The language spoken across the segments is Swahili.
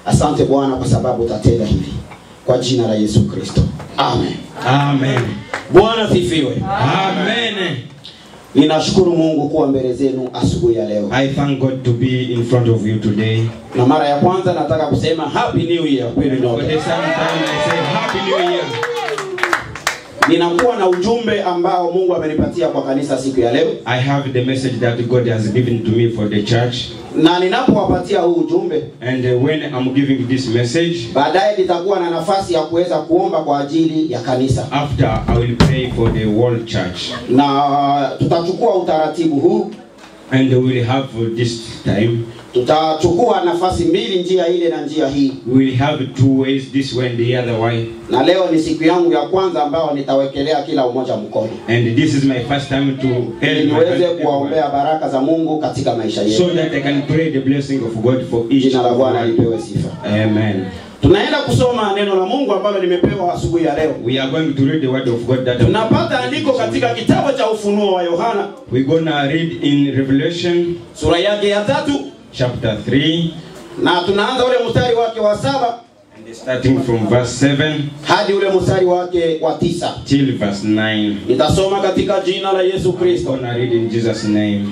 Asante Bwana kwa sababu utatenda hivi. Kwa jina la Yesu Kristo. Amen. Amen. Bwana sifiwe. Amen. Ninashukuru Mungu kuwa mbele zenu asubuhi ya leo. I thank God to be in front of you today. Na mara ya kwanza nataka kusema Happy New Year kwenu For nyote. the second time I say Happy New Year. Ninakuwa na ujumbe ambao Mungu amenipatia kwa kanisa siku ya leo. I have the message that God has given to me for the church. Na ninapowapatia huu ujumbe, And when I'm giving this message, baadaye nitakuwa na nafasi ya kuweza kuomba kwa ajili ya kanisa. after I will pray for the whole church. Na tutachukua utaratibu huu. And we will have this time. Tutachukua nafasi mbili, njia ile na njia hii. We will have two ways, this way and the other way. Na leo ni siku yangu ya kwanza ambao nitawekelea kila umoja mkono. And this is my first time to help Niweze kuwaombea baraka za Mungu katika maisha yetu. so that I can pray the blessing of God for each. Jina la Bwana lipewe sifa. Amen. Tunaenda kusoma neno la Mungu ambalo nimepewa asubuhi ya leo. We are going to read the word of God that Tunapata andiko katika kitabu cha Ufunuo wa Yohana. we're gonna read in Revelation Sura yake ya 3. chapter 3. Na tunaanza ule mstari wake wa 7 And starting from verse 7 hadi ule mstari wake wa 9. till verse 9. Nitasoma katika jina la Yesu I'm Kristo. gonna read in Jesus' name.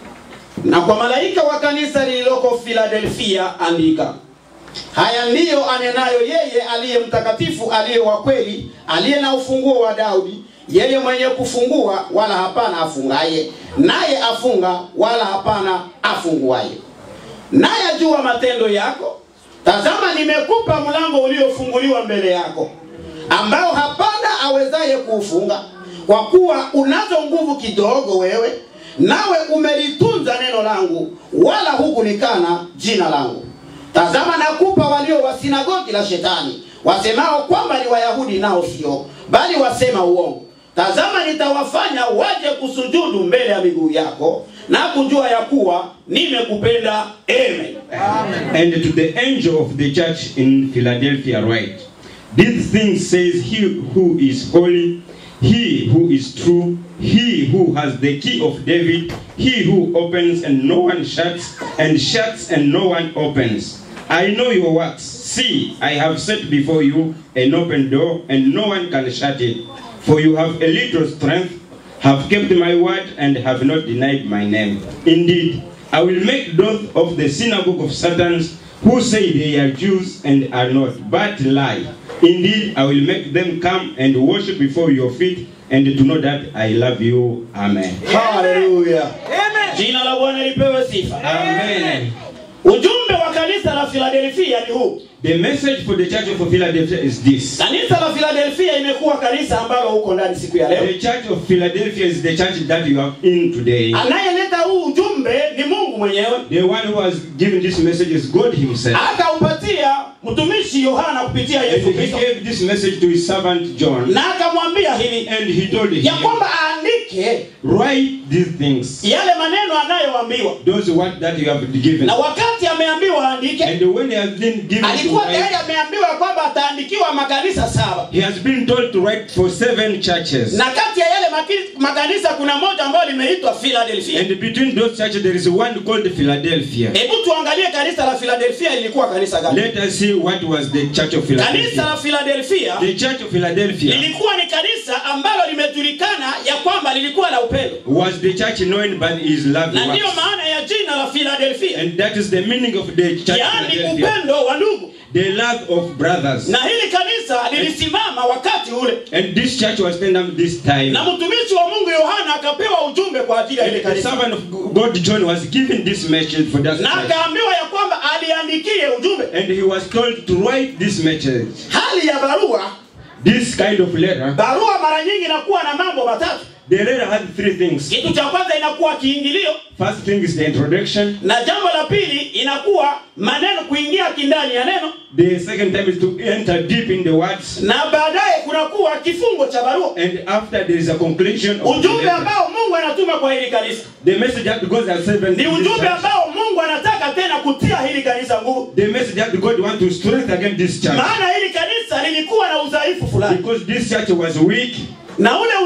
Na kwa malaika wa kanisa lililoko Philadelphia andika: haya ndiyo anenayo yeye aliye mtakatifu, aliye wa kweli, aliye na ufunguo wa Daudi, yeye mwenye kufungua wala hapana afungaye, naye afunga wala hapana afunguaye. Naye ajua matendo yako. Tazama, nimekupa mlango uliofunguliwa mbele yako, ambao hapana awezaye kuufunga, kwa kuwa unazo nguvu kidogo wewe, nawe umelitunza neno langu, wala hukulikana jina langu. Tazama, nakupa walio wa sinagogi la Shetani, wasemao kwamba ni Wayahudi nao sio, bali wasema uongo. Tazama, nitawafanya waje kusujudu mbele ya miguu yako, na kujua ya kuwa nimekupenda. Amen. And to the angel of the church in Philadelphia write, these things says he who is holy, he who is true, he who has the key of David, he who opens and no one shuts, and shuts and no one opens. I know your works. See, I have set before you an open door, and no one can shut it. For you have a little strength, have kept my word, and have not denied my name. Indeed, I will make those of the synagogue of Satan who say they are Jews and are not, but lie. Indeed, I will make them come and worship before your feet, and to know that I love you. Amen. Hallelujah. Amen. Jina la Bwana lipewe sifa. Amen. Ujumbe wa kanisa la Philadelphia ni huu. The message for the church of Philadelphia is this. Kanisa la Philadelphia imekuwa kanisa ambalo huko ndani siku ya leo. The church of Philadelphia is the church that you are in today. Anayeleta huu ujumbe ni Mungu mwenyewe. The one who has given this message is God himself. Akaupatia mtumishi Yohana kupitia And Yesu he Kristo. gave this message to his servant John. Na akamwambia hivi, And he told him, ya kwamba aandike write these things. yale maneno anayoambiwa. Those what that you have given. Na wakati ameambiwa aandike, And when he has been given to alikuwa tayari write, ameambiwa kwamba ataandikiwa makanisa 7. he has been told to write for 7 churches. Na kati ya yale makanisa kuna moja ambayo limeitwa Philadelphia. And between those churches there is one called Philadelphia. Hebu tuangalie kanisa la Philadelphia lilikuwa kanisa gani? Let us see what was the church of Kanisa Philadelphia. la Philadelphia The church of Philadelphia lilikuwa ni kanisa ambalo limejulikana ya kwamba lilikuwa la upendo. was the church known by his love Na ndiyo works. maana ya jina la Philadelphia. And that is the meaning of the church of Yaani Philadelphia. upendo wa ndugu. The love of brothers. Na hili kanisa lilisimama wakati ule. And this church was stand up this time. Na mtumishi wa Mungu Yohana akapewa ujumbe kwa ajili ya ile And the kanisa. servant of God John was given this message for that Na church. akaambiwa ya kwamba aliandikie ujumbe. And he was told to write this message. Hali ya barua, This kind of letter. barua mara nyingi inakuwa na mambo matatu. The letter had 3 things. Kitu cha kwanza inakuwa kiingilio. First thing is the introduction. Na jambo la pili inakuwa maneno, kuingia kindani ya neno. The second time is to enter deep in the words. Na baadaye kunakuwa kifungo cha barua. And after there is a conclusion of the Ujumbe letter. ambao Mungu anatuma kwa hili kanisa. The message that goes as 7. Ni ujumbe ambao Mungu anataka tena kutia hili kanisa nguvu. The message that God wants to strengthen again this church. Maana hili kanisa lilikuwa na udhaifu fulani. Because this church was weak. Na ule udhaifu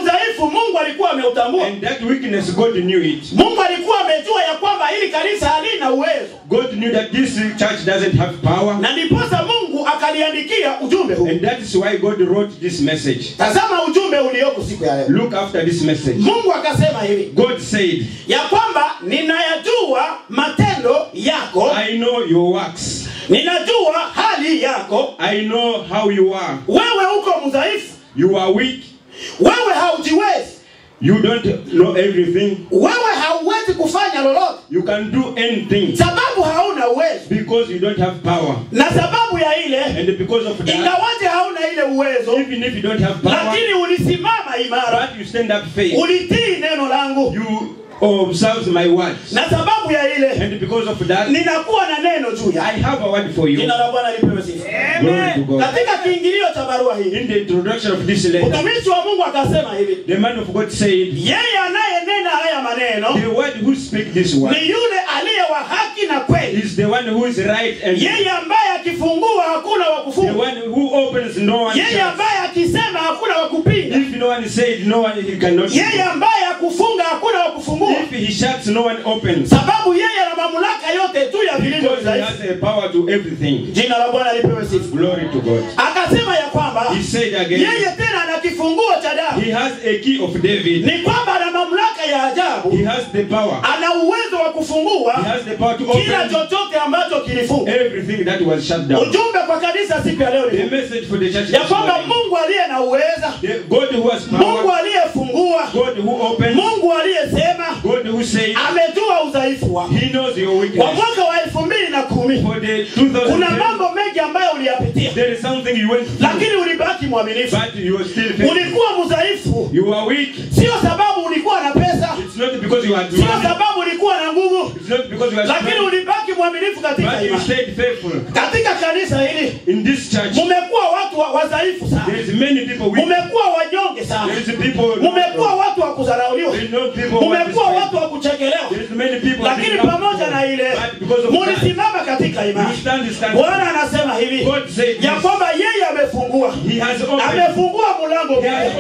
udhaifu Mungu alikuwa ameutambua. And that weakness, God knew it. Mungu alikuwa amejua ya kwamba hili kanisa halina uwezo. God knew that this church doesn't have power. Na ndiposa Mungu akaliandikia ujumbe huu. And that is why God wrote this message. Tazama ujumbe ulioko siku ya leo. Look after this message. Mungu akasema hivi. God said, ya kwamba ninayajua matendo yako. I know your works. Ninajua hali yako. I know how you are. Wewe uko mdhaifu. You are weak. Wewe haujiwezi. You don't know everything. Wewe hauwezi kufanya lolote. You can do anything. Sababu hauna uwezo. Because you don't have power. Na sababu ya ile. And because of that. Ingawaje hauna ile uwezo. Even if you don't have power. Lakini ulisimama imara. But you stand up faith. Ulitii neno langu. You observe my words. Na sababu ya ile. And because of that. Ninakuwa na neno juu ya. I have a word for you. Jina la Bwana lipewe sifa. Amen. Katika kiingilio cha barua hii. In the introduction of this letter. Mtumishi wa Mungu akasema hivi. The man of God said. Yeye anayenena haya maneno. The word who speak this word. Ni yule aliye wa haki na kweli. Is the one who is right and. Yeye ambaye akifungua hakuna wa kufunga. The one who opens no one. Yeye ambaye akisema hakuna wa kupinga. If no one said no one he cannot. Yeye ambaye akufunga hakuna wa kufungua. If he shuts no one opens. Sababu yeye ana mamlaka yote tu ya vilivyo Because he has a power to everything. Jina la Bwana lipewe sifa. Glory to God. Akasema ya kwamba He said again. yeye tena ana kifunguo cha damu. He has a key of David. Ni kwamba ana mamlaka ya ajabu. He has the power. Ana uwezo wa kufungua. He has the power to open kila chochote ambacho kilifungwa. everything that was shut down. Ujumbe kwa kanisa siku ya leo ni The message for the church. ya kwamba Mungu aliye na uweza. God who has power. Mungu aliyefungua. God who opens. Mungu aliyesema. God who says. Amejua udhaifu wako. He knows your weakness. Kwa mwaka wa 2010 for the 2010 kuna mambo mengi ambayo uliyapitia. There is something you went through. Lakini ulibaki mwaminifu. But you are still faithful. Ulikuwa mdhaifu. You are weak. Sio sababu ulikuwa na pesa. It's not because you had money. Sio sababu ulikuwa na nguvu. It's not because you had lakini strength. ulibaki mwaminifu katika But you imani. stayed faithful. Katika kanisa hili In this church mmekuwa watu wadhaifu sana. there is many people weak. Mmekuwa wanyonge sana. There is people. Mmekuwa watu wa kudharauliwa. Mmekuwa watu wa kuchekelewa. There is many people. Lakini pamoja na ile mlisimama katika imani. Bwana anasema hivi ya kwamba yeye amefungua. Amefungua mlango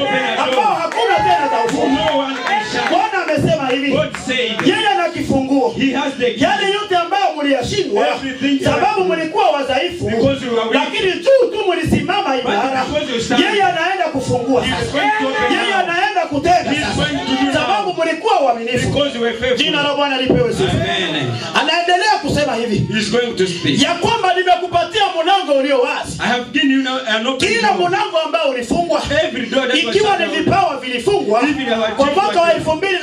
ambao hakuna tena ataufunga. Bwana amesema hivi yeye ana kifunguo. Yale yote ambayo mliyashindwa sababu mlikuwa wadhaifu, lakini tu mlisimama imara, yeye anaenda kufungua. Yeye anaenda kutenda sababu mlikuwa waaminifu. Jina la Bwana lipewe sifa. Anaendelea kusema hivi ya kwamba nimekupatia mlango ulio wazi. Kila mlango ambao ulifungwa, ikiwa ni vipawa vilifungwa kwa mwaka wa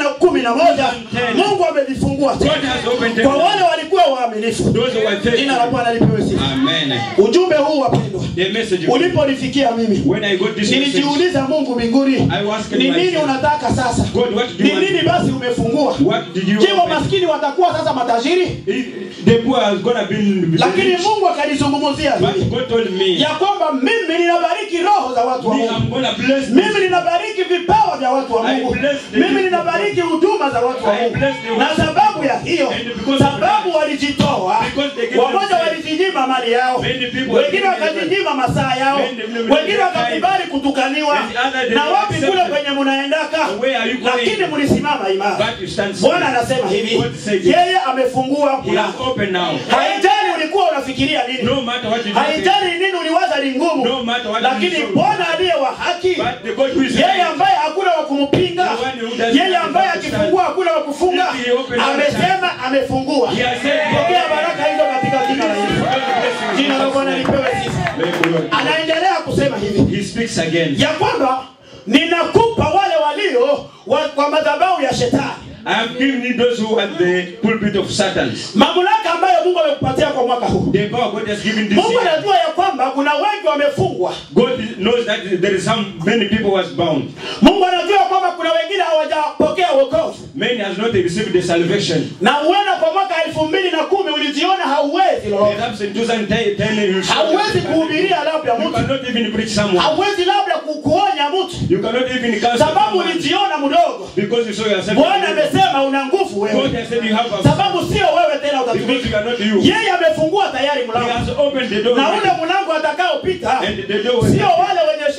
2011, Mungu amevifungua kwa wale walikuwa waaminifu. Jina la Bwana lipewe sifa. Ujumbe huu wapendwa, uliponifikia mimi, nilijiuliza Mungu mbinguni, ni nini unataka sasa? Ni nini basi umefungua? Kiwa maskini watakuwa sasa matajiri? Lakini Mungu akanizungumzia ya kwamba mimi ninabariki roho za watu wa Mungu. Mimi ninabariki vipawa vya watu wa Mungu. Mimi ninabariki huduma za watu wa Mungu. Na sababu ya hiyo, sababu walijitoa, wamoja walijinyima mali yao, wengine wakajinyima masaa yao, wengine wakakubali kutukaniwa. Na wapi kule kwenye mnaendaka, lakini mlisimama imara. Bwana anasema hivi, yeye amefungua mlango. Haijali ulikuwa unafikiria nini, haijali nini uliwaza ni ngumu, lakini Bwana aliye wa haki, yeye ambaye hakuna wa kumpinga, yeye ambaye akifungua hakuna wa kufunga, amesema amefungua. Pokea baraka hizo katika jina la Yesu. Jina la Bwana lipewe sifa. Anaendelea kusema hivi ya kwamba ninakupa wale walio kwa madhabahu ya shetani. I have given you those who are the pulpit of Satan. Mamlaka ambayo Mungu amekupatia kwa mwaka huu. The power God has given this Mungu year. anajua ya kwamba kuna wengi wamefungwa. God knows that there is many people who was bound. Mungu anajua kwamba kuna wengine hawajapokea wokovu. Many has not received the salvation. Na uenda kwa mwaka 2010 ulijiona hauwezi lolote. Perhaps in 2010 hauwezi kuhubiria labda mtu. You cannot even preach someone. Hauwezi labda kuonya mtu. You cannot even counsel sababu ulijiona mdogo. Because you saw yourself. Bwana amesema una nguvu wewe. God has said you have a sababu sio wewe tena utatumika. Because you are not you. Yeye amefungua tayari mlango. He has opened the door. Na ule mlango atakaopita and the door sio wale wenye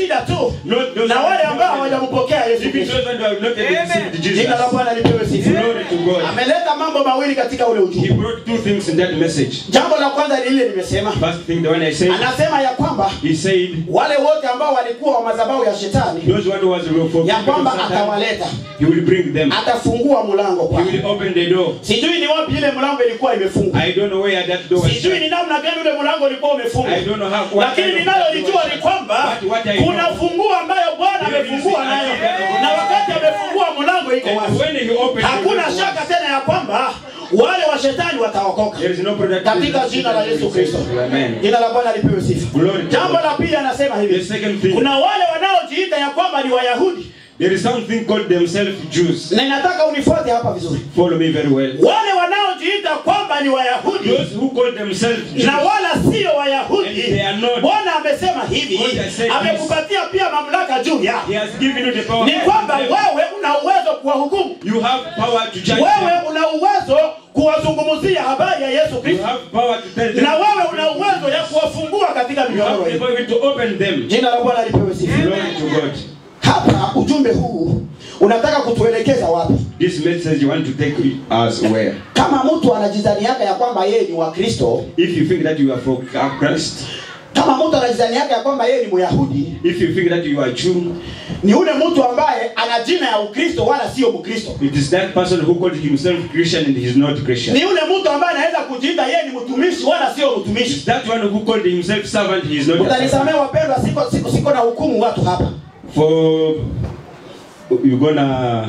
shida tu Not those na who wale have ambao not- hawajampokea Yesu Even Kristo. those who have not yet received Jesus. Jina la Bwana lipewe sifa. Glory to God. Ameleta mambo mawili katika ule He ujumbe. brought two things in that message. Jambo la kwanza ni ile nimesema. First thing, the one I said, Anasema ya kwamba he said, wale wote ambao walikuwa wa madhabahu ya shetani those one who was for ya kwamba atawaleta, he will bring them. atafungua mlango He kwao. will open the door. Sijui ni wapi ile mlango ilikuwa imefungwa. I don't know where that door was Sijui shut. ni namna gani ule mlango ulikuwa umefungwa. I don't know how. what Lakini kind of ninalolijua door ni was kwamba shut. But what I kuna know, funguo ambayo Bwana amefungua nayo. Na wakati amefungua mlango iko and wazi. when he opened the Hakuna door, shaka tena ya kwamba wale wa shetani wataokoka. there is no product Katika jina la Yesu Kristo. Amen. Jina la Bwana lipewe sifa. Glory to Jambo God. la pili anasema The hivi. second thing, Kuna wale wanaojiita ya kwamba ni Wayahudi. there is something called themselves Jews. Na nataka unifuate hapa vizuri. Follow me very well. Wale wanaojiita kwamba ni Wayahudi Those who call themselves Jews, na wala sio and Wayahudi. they are not. Bwana amesema hivi, God has said amekupatia pia mamlaka juu ya. He has given you the power. Ni kwamba wewe una uwezo kuwahukumu. You have power to judge Wewe them. una uwezo kuwazungumzia habari ya Yesu You Kristo. have power to tell them. Na wewe una uwezo ya kuwafungua katika You minyororo have the hii. power to open them. Jina la Bwana lipewe sifa. Glory to God. Hapa ujumbe huu unataka kutuelekeza wapi? This message you want to take us where? Kama mtu anajidhaniaka ya kwamba yeye ni wa Kristo, If you think that you are for Christ, kama mtu anajidhaniaka ya kwamba yeye ni Myahudi, if you think that you are Jew, ni ule mtu ambaye ana jina ya Ukristo wala sio Mkristo. it is that person who called himself Christian and he is not Christian. Ni ule mtu ambaye anaweza kujiita yeye ni mtumishi wala sio mtumishi. It's that one who called himself servant, he is not a servant. Utanisamea wapendwa, siko na hukumu watu hapa. For you're gonna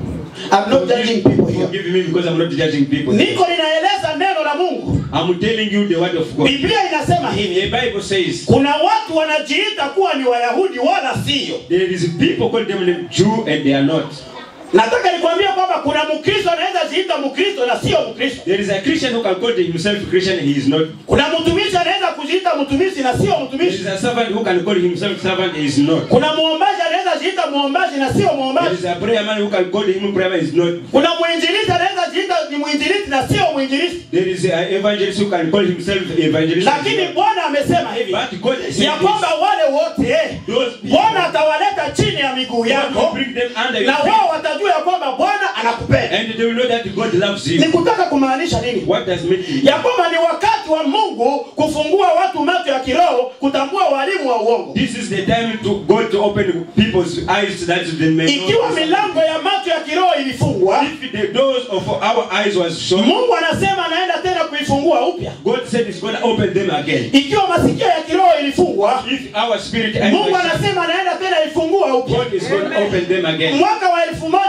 I'm not judging people here. forgive me because I'm not judging people. Niko ninaeleza neno la Mungu. I'm telling you the word of God. Biblia inasema hivi. The Bible says Kuna watu wanajiita kuwa ni Wayahudi wala sio. there is people called them Jew and they are not. Nataka nikwambie kwamba kuna Mkristo anaweza jiita Mkristo na sio Mkristo. There is a Christian who can call himself Christian and he is not. Kuna mtumishi anaweza kujiita mtumishi na sio There mtumishi. is a servant who can call himself servant and he is not. Kuna muombaji anaweza jiita muombaji na sio There muombaji. is a prayer man who can call him prayer man is not. Kuna mwinjilisti anaweza jiita ni mwinjilisti na sio mwinjilisti. There is an evangelist who can call himself evangelist. Lakini Bwana amesema hivi But God has said ya kwamba wale wote those people, Bwana atawaleta chini ya miguu God will yako bring them under na your feet. wao watajua ya kwamba Bwana anakupenda. And they will know that God loves you. Nikutaka kumaanisha nini? What does mean? Ya kwamba ni wakati wa Mungu kufungua watu macho ya kiroho kutambua walimu wa uongo. This is the time to God to open people's eyes so that they may know. Ikiwa milango ya macho ya kiroho ilifungwa, If the doors of our eyes was shut, Mungu anasema anaenda tena kuifungua upya. God said He's going to open them again. Ikiwa masikio ya kiroho ilifungwa, If our spirit eyes Mungu was shut, anasema anaenda tena ifungua upya. God is going to open them again. Mwaka wa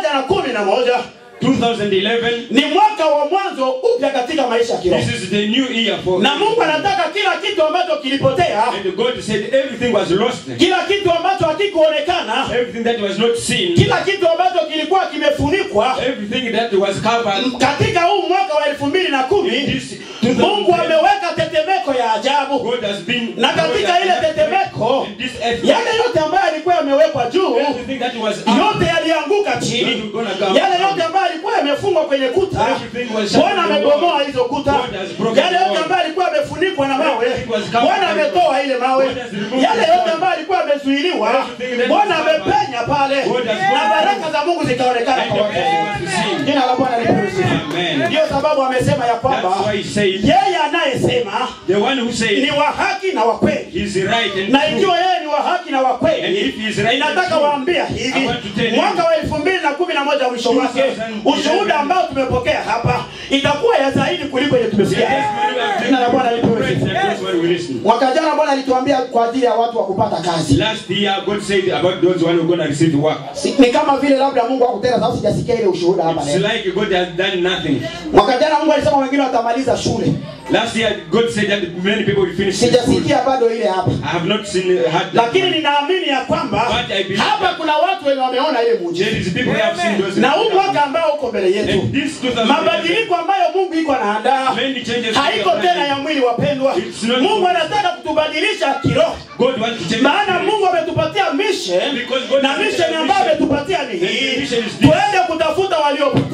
1111 2011, ni mwaka wa mwanzo upya katika maisha ya kiroho. this is the new year for Na Mungu anataka kila kitu ambacho kilipotea, and God said everything was lost. kila kitu ambacho hakikuonekana, Everything that was not seen, kila kitu ambacho kilikuwa kimefunikwa everything that was covered. katika huu mwaka wa 2010, This Mungu ameweka tetemeko ya ajabu. God has been, Na katika ile tetemeko, in this earth, yale yote ambayo yalikuwa yamewekwa juu, everything that was up, yote yalianguka chini. Yale yote ambayo yalikuwa yamefungwa kwenye kuta, Bwana amebomoa hizo kuta. Yale yote ambayo yalikuwa yamefunikwa na mawe, Bwana ametoa ile mawe. Yale yote ambayo yalikuwa yamezuiliwa, Bwana amepenya pale, na baraka za Mungu zikaonekana kwa watu. Jina la Bwana lipewe sifa. Amen. Ndio sababu amesema ya kwamba That's why he said, yeye anayesema the one who said ni wa haki na wa kweli. he's right and Na true. ikiwa yeye ni wa haki na wa And kweli, if he is right and ninataka true, waambia hivi, I want to tell you, mwaka wa 2011 mwisho wake, 2011, ushuhuda ambao tumepokea hapa itakuwa ya zaidi kuliko ile tumesikia. Jina la Bwana lipewe sifa. That's what we listen. Mwaka jana Bwana alituambia kwa ajili ya watu wa kupata kazi. Last year, God said about those one who are going to receive work. Ni kama vile labda Mungu hakutenda, sababu sijasikia ile ushuhuda hapa It's leo. like God has done nothing. Mwaka jana Mungu alisema wengine watamaliza shule. Last year, God said that many people will finish school. Sijasikia bado ile hapa. I have not seen had Lakini ninaamini ya kwamba But I believe hapa kuna watu wenye wameona ile muujiza. there is people who have seen those. Na huu mwaka ambao uko mbele yetu, And this 2011, mabadiliko ambayo Mungu iko anaandaa many changes. haiko tena ya mwili wapendwa. It's not- Mungu anataka kutubadilisha kiroho. God wants to change. Maana Mungu ametupatia mission, Because God na has mission given a ambayo mission. ametupatia ni And the hii. mission is this. Tuende kutafuta waliopotea.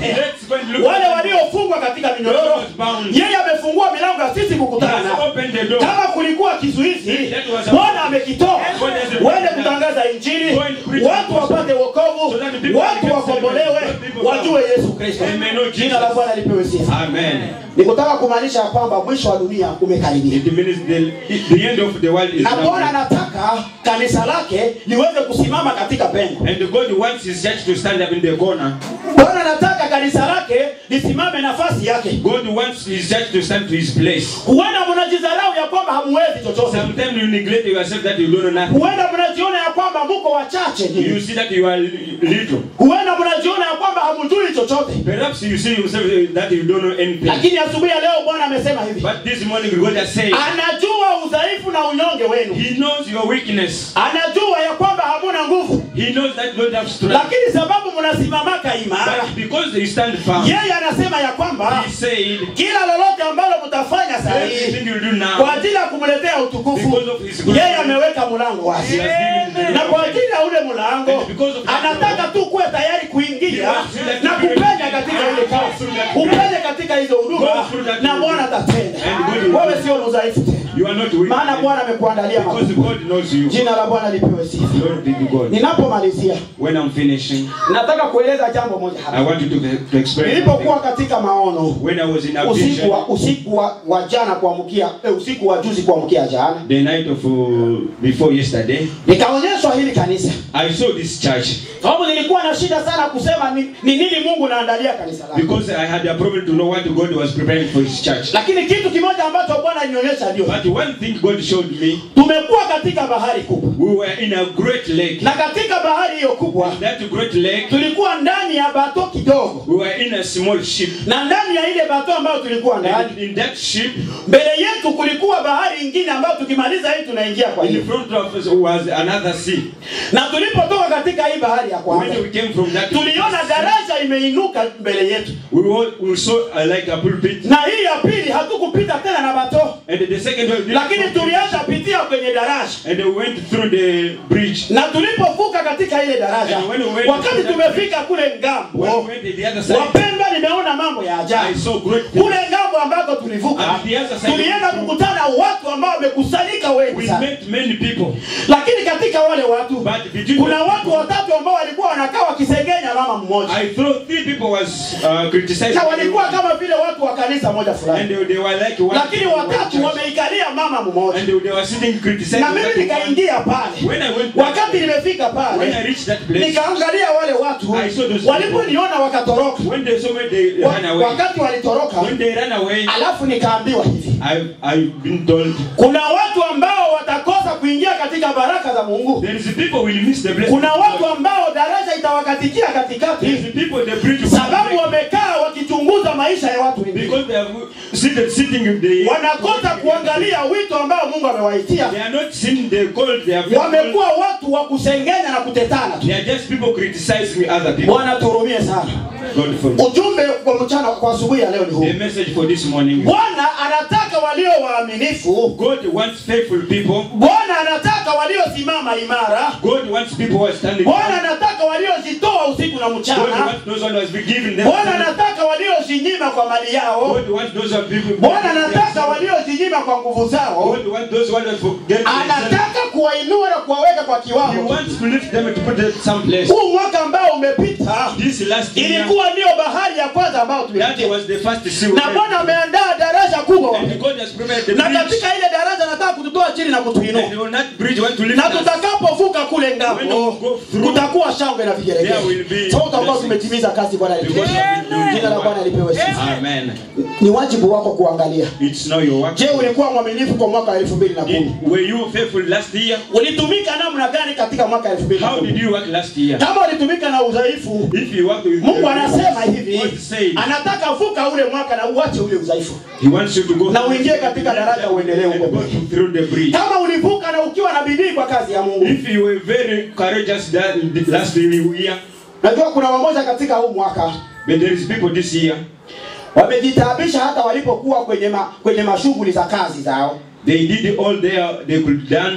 kutetea. Let's go and look Wale at waliofungwa katika minyororo, yeye amefungua milango ya sisi kukutana. Kama kulikuwa kizuizi, Bwana amekitoa. Wende kutangaza injili, watu wapate wokovu, watu wakombolewe, wajue Yesu Kristo. Jina la Bwana lipewe sifa. Amen. Nikutaka kumaanisha kwamba mwisho wa dunia umekaribia. It means the end of the world is na now. Bwana anataka kanisa lake liweze kusimama katika pengo. And God wants his church to stand up in the corner. Bwana anataka kanisa lake lisimame nafasi yake. God wants his church to stand to his place. Huenda mnajidharau ya kwamba hamuwezi chochote. Sometimes you neglect yourself that you don't know nothing. Huenda mnajiona ya kwamba mko wachache. You see that you are little. Huenda mnajiona ya kwamba hamjui chochote. Perhaps you see yourself that you don't know anything. Lakini asubuhi ya leo Bwana amesema hivi. But this morning God has said, anajua udhaifu na unyonge wenu. he knows your weakness. Anajua ya kwamba hamuna nguvu. He knows that you don't have strength. Lakini sababu mnasimamaka imara, But because they stand firm, yeye anasema ya kwamba he said, kila lolote ambalo mtafanya sasa everything you do now, kwa ajili ya kumletea utukufu, because of his glory, yeye ameweka mlango wazi. he has given the Na kwa ajili ya ule mlango, anataka tu kuwe tayari kuingia na kupenya katika ile kazi, kupenya katika hizo huduma, na Bwana atatenda. Wewe sio udhaifu tena. You are not weak. Maana Bwana amekuandalia Because makubwa. God knows you. Jina la Bwana lipewe sifa. Lord be God. Ninapomalizia, When I'm finishing, nataka kueleza jambo moja hapa. I want you to explain. Nilipokuwa katika maono When I was in a vision, usiku wa jana kuamkia usiku wa juzi kuamkia jana, the night of before yesterday, nikaonyeshwa hili kanisa. I saw this church. Sababu nilikuwa na shida sana kusema ni nini Mungu anaandalia kanisa lake. Because I had a problem to know what God was preparing for his church. Lakini kitu kimoja ambacho Bwana alinionyesha ndio, But one thing God showed me, tumekuwa katika bahari kubwa. we were in a great lake. Na katika bahari hiyo kubwa, That great lake, tulikuwa ndani ya bato kidogo. we were in a small ship. Na ndani ya ile bato ambayo tulikuwa ndani, And in that ship, mbele yetu kulikuwa bahari nyingine ambayo tukimaliza hii tunaingia kwa hiyo. in front of us was another sea. Na tulipotoka katika hii bahari ya kwanza, When we came from that, tuliona daraja imeinuka mbele yetu. we saw like a pulpit. Na hii ya pili hatukupita tena na bato, And the second one, lakini tulianza pitia kwenye daraja. and we went through the bridge. Na tulipovuka katika ile daraja, And when we went wakati tumefika kule When ngambo, we went to the other side, wapendwa, nimeona mambo ya I ajabu. saw great things. Kule ngambo ambako tulivuka, And the other side, tulienda kukutana watu ambao wamekusanyika wengi we sana. met many people. Lakini katika wale watu, But between kuna the watu watatu ambao walikuwa wanakaa wakisengenya mama mmoja. I thought three people was criticizing. Na walikuwa kama vile watu wa kanisa moja fulani. And they were like one. Lakini watatu wameikalia mama mmoja. And they were sitting criticizing. Na mimi nikaingia pale. When I went, Wakati nimefika when I pale, reached that place, nikaangalia wale watu, I saw those people. waliponiona wakatoroka. When they saw me, they ran away. Wakati walitoroka, When they ran away, alafu nikaambiwa hivi, I've been told, kuna watu ambao watakosa kuingia katika baraka za Mungu. there is people will miss the blessing. Kuna watu ambao daraja itawakatikia There katikati, is people the bridge will sababu break. wamekaa wakichunguza maisha ya watu wengine. Because they have sitting in the, Wanakosa kuangalia wito ambao Mungu amewaitia. they are not seeing the call, they have Wamekuwa watu wa kusengenya na kutetana tu. they are just people criticizing other people. Bwana tuhurumie sana. God for Ujumbe kwa mchana kwa asubuhi ya leo ni huu. the message for this morning. Bwana anataka walio waaminifu. God wants faithful people. Bwana anataka waliosimama imara. God wants people who are standing. Bwana anataka waliojitoa usiku na God mchana. wants those who have been given them. Bwana anataka waliojinyima kwa mali yao. God wants those who have been. Bwana anataka waliojinyima kwa nguvu zao. God wants those who have forgotten themselves. Anataka kuwainua na kuwaweka kwa He kiwango. wants to lift them and to put them someplace. Huu mwaka ambao umepita, This last year, ilikuwa ndio bahari ya kwanza ambayo that tumepitia. was the first sea. Na Bwana ameandaa daraja kubwa. And God has prepared the Na bridge. katika ile daraja nataka kututoa chini na kutuinua. And on that bridge want to lift Na us. tutakapovuka kule When we ngambo, go through, kutakuwa shangwe na there will vigelegele. be Sasa utakuwa blessings. tumetimiza kazi Bwana Because alipewa. I've been doing Jina la Bwana lipewe sifa. Amen. Ni wajibu wako kuangalia. It's not your work. Je, ulikuwa mwaminifu kwa mwaka 2010? Were you faithful last year? Ulitumika namna gani katika mwaka How 2010? did you work last year? Kama ulitumika na udhaifu, If you work with Mungu anasema hivi, God said, anataka vuka ule mwaka na uache ule udhaifu. He wants you to go Na uingie katika daraja uendelee and huko go mbele. through the bridge. Kama ulivuka na ukiwa na bidii kwa kazi ya Mungu. If you were very courageous that last year, Najua kuna wamoja katika huu mwaka but there is people this year, wamejitaabisha hata walipokuwa kwenye mashughuli za kazi zao. they did all they could done.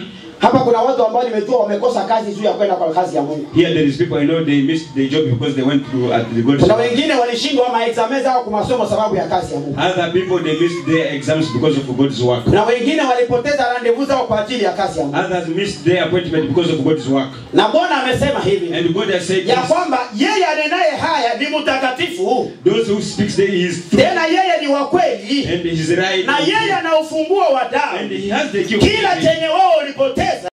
Hapa kuna watu ambao nimejua wamekosa kazi juu ya kwenda kwa kazi ya Mungu. Here there is people I know they missed their job because they went to at the God's Kuna work. wengine walishindwa maexame zao kwa masomo sababu ya kazi ya Mungu. Other people they missed their exams because of God's work. Na wengine walipoteza rendezvous zao kwa ajili ya kazi ya Mungu. Others missed their appointment because of God's work. Na Bwana amesema hivi. And God has said Ya this, kwamba yeye anenaye haya ni mtakatifu. those who speaks there is true, Tena yeye ni wa kweli. and he is right, Na yeye ana ufunguo wa and damu. he has the key of Kila David. chenye wao